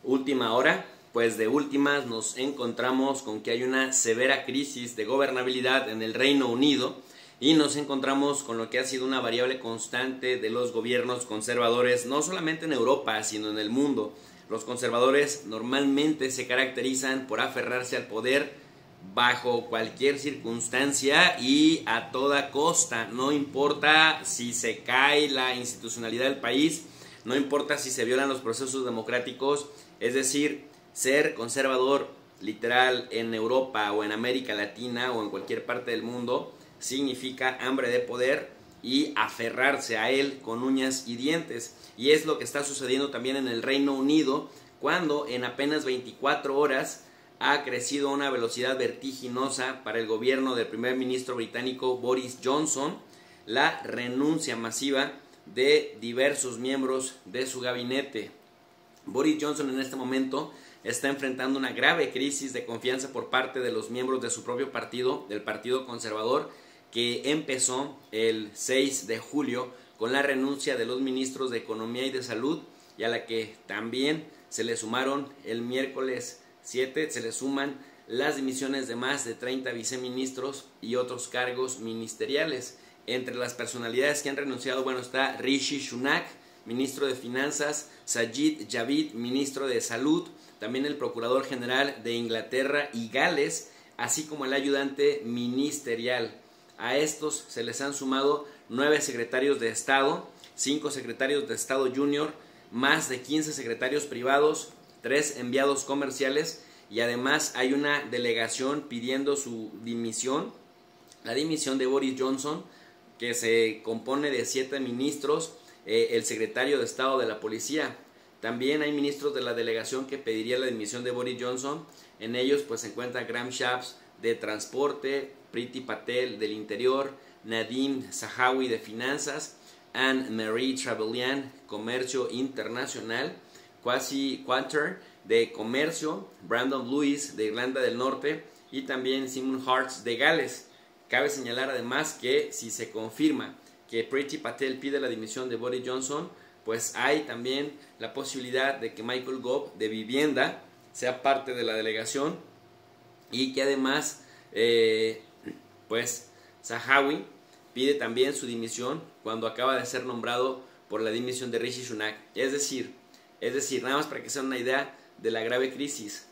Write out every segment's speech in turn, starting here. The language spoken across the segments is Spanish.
Última hora, pues de últimas nos encontramos con que hay una severa crisis de gobernabilidad en el Reino Unido y nos encontramos con lo que ha sido una variable constante de los gobiernos conservadores, no solamente en Europa, sino en el mundo. Los conservadores normalmente se caracterizan por aferrarse al poder bajo cualquier circunstancia y a toda costa, no importa si se cae la institucionalidad del país, no importa si se violan los procesos democráticos, es decir, ser conservador literal en Europa o en América Latina o en cualquier parte del mundo significa hambre de poder y aferrarse a él con uñas y dientes. Y es lo que está sucediendo también en el Reino Unido, cuando en apenas 24 horas ha crecido a una velocidad vertiginosa para el gobierno del primer ministro británico Boris Johnson la renuncia masiva de diversos miembros de su gabinete. Boris Johnson en este momento está enfrentando una grave crisis de confianza por parte de los miembros de su propio partido, del Partido Conservador, que empezó el 6 de julio con la renuncia de los ministros de Economía y de Salud, y a la que también se le sumaron el miércoles 7, se le suman las dimisiones de más de 30 viceministros y otros cargos ministeriales. Entre las personalidades que han renunciado, bueno, está Rishi Sunak, ministro de Finanzas, Sajid Javid, ministro de Salud, también el procurador general de Inglaterra y Gales, así como el ayudante ministerial. A estos se les han sumado 9 secretarios de Estado, 5 secretarios de Estado junior, más de 15 secretarios privados, 3 enviados comerciales, y además hay una delegación pidiendo su dimisión, la dimisión de Boris Johnson, que se compone de 7 ministros, el secretario de Estado de la Policía. También hay ministros de la delegación que pediría la dimisión de Boris Johnson. En ellos pues se encuentra Graham Shapps de Transporte, Priti Patel del Interior, Nadine Zahawi de Finanzas, Anne-Marie Trevelyan, Comercio Internacional, Kwasi Kwarteng de Comercio, Brandon Lewis de Irlanda del Norte y también Simon Harts de Gales. Cabe señalar además que si se confirma que Priti Patel pide la dimisión de Boris Johnson, pues hay también la posibilidad de que Michael Gove de Vivienda sea parte de la delegación y que además pues Zahawi pide también su dimisión cuando acaba de ser nombrado por la dimisión de Rishi Sunak. Es decir, nada más para que se den una idea de la grave crisis,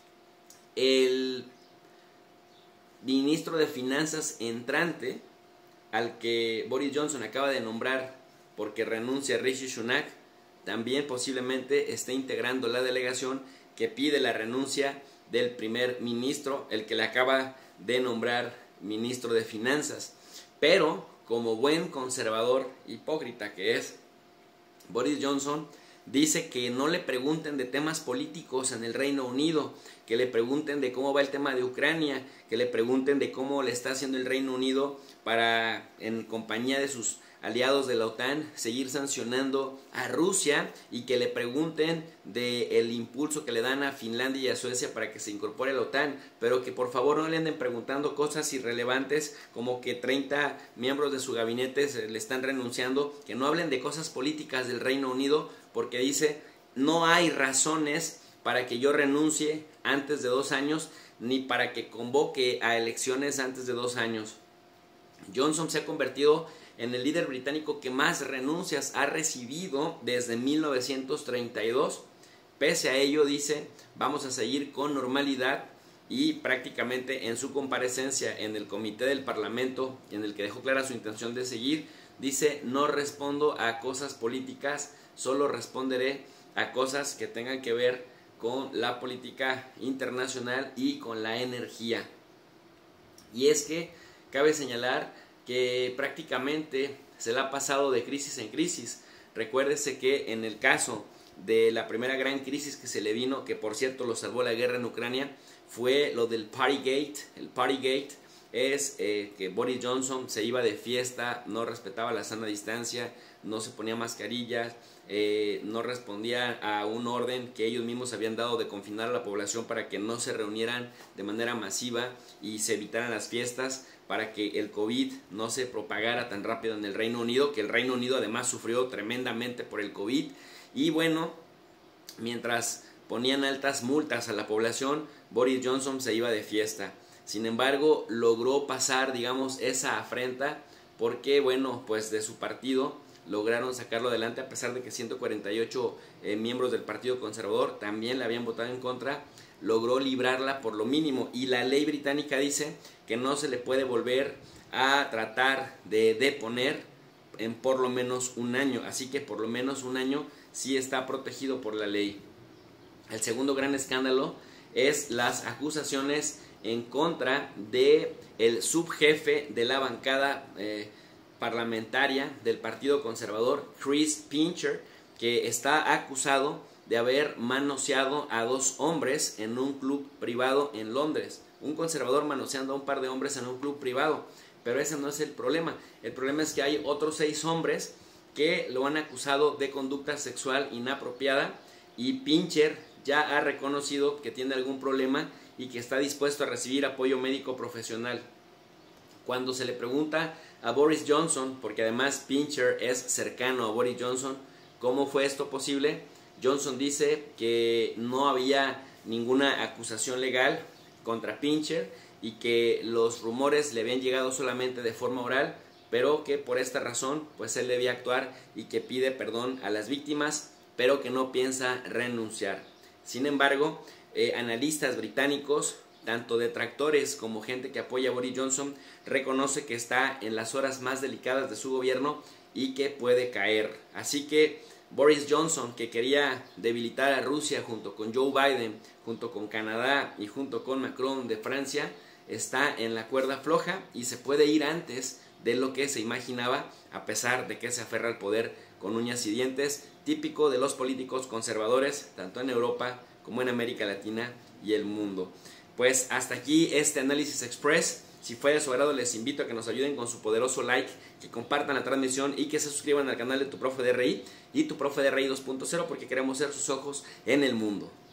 el ministro de Finanzas entrante, al que Boris Johnson acaba de nombrar porque renuncia a Rishi Sunak, también posiblemente esté integrando la delegación que pide la renuncia del primer ministro, el que le acaba de nombrar ministro de Finanzas. Pero como buen conservador hipócrita que es, Boris Johnson dice que no le pregunten de temas políticos en el Reino Unido, que le pregunten de cómo va el tema de Ucrania, que le pregunten de cómo le está haciendo el Reino Unido para, en compañía de sus aliados de la OTAN, seguir sancionando a Rusia, y que le pregunten del impulso que le dan a Finlandia y a Suecia para que se incorpore a la OTAN, pero que por favor no le anden preguntando cosas irrelevantes como que 30 miembros de su gabinete le están renunciando, que no hablen de cosas políticas del Reino Unido, porque dice, no hay razones para que yo renuncie antes de 2 años, ni para que convoque a elecciones antes de 2 años. Johnson se ha convertido en el líder británico que más renuncias ha recibido desde 1932. Pese a ello, dice, vamos a seguir con normalidad, y prácticamente en su comparecencia en el comité del Parlamento, en el que dejó clara su intención de seguir, dice, no respondo a cosas políticas, solo responderé a cosas que tengan que ver con la política internacional y con la energía. Y es que cabe señalar que prácticamente se la ha pasado de crisis en crisis. Recuérdese que en el caso de la primera gran crisis que se le vino, que por cierto lo salvó la guerra en Ucrania, fue lo del Partygate. El Partygate es que Boris Johnson se iba de fiesta, no respetaba la sana distancia, no se ponía mascarillas, no respondía a un orden que ellos mismos habían dado de confinar a la población para que no se reunieran de manera masiva y se evitaran las fiestas, para que el COVID no se propagara tan rápido en el Reino Unido, que el Reino Unido además sufrió tremendamente por el COVID. Y bueno, mientras ponían altas multas a la población, Boris Johnson se iba de fiesta. Sin embargo, logró pasar, digamos, esa afrenta porque, bueno, pues de su partido lograron sacarlo adelante a pesar de que 148 miembros del Partido Conservador también le habían votado en contra. Logró librarla por lo mínimo y la ley británica dice que no se le puede volver a tratar de deponer en por lo menos un año, así que por lo menos un año sí está protegido por la ley. El segundo gran escándalo es las acusaciones en contra de el subjefe de la bancada parlamentaria del Partido Conservador, Chris Pincher, que está acusado de haber manoseado a 2 hombres en un club privado en Londres. Un conservador manoseando a un par de hombres en un club privado. Pero ese no es el problema. El problema es que hay otros 6 hombres que lo han acusado de conducta sexual inapropiada y Pincher ya ha reconocido que tiene algún problema y que está dispuesto a recibir apoyo médico profesional. Cuando se le pregunta a Boris Johnson, porque además Pincher es cercano a Boris Johnson, ¿cómo fue esto posible? Johnson dice que no había ninguna acusación legal contra Pincher y que los rumores le habían llegado solamente de forma oral, pero que por esta razón pues él debía actuar y que pide perdón a las víctimas, pero que no piensa renunciar. Sin embargo, analistas británicos, tanto detractores como gente que apoya a Boris Johnson, reconoce que está en las horas más delicadas de su gobierno y que puede caer. Así que Boris Johnson, que quería debilitar a Rusia junto con Joe Biden, junto con Canadá y junto con Macron de Francia, está en la cuerda floja y se puede ir antes de lo que se imaginaba, a pesar de que se aferra al poder con uñas y dientes, típico de los políticos conservadores, tanto en Europa como en América Latina y el mundo. Pues hasta aquí este análisis express. Si fue de su agrado, les invito a que nos ayuden con su poderoso like, que compartan la transmisión y que se suscriban al canal de Tu Profe DRI y Tu Profe DRI 2.0, porque queremos ser sus ojos en el mundo.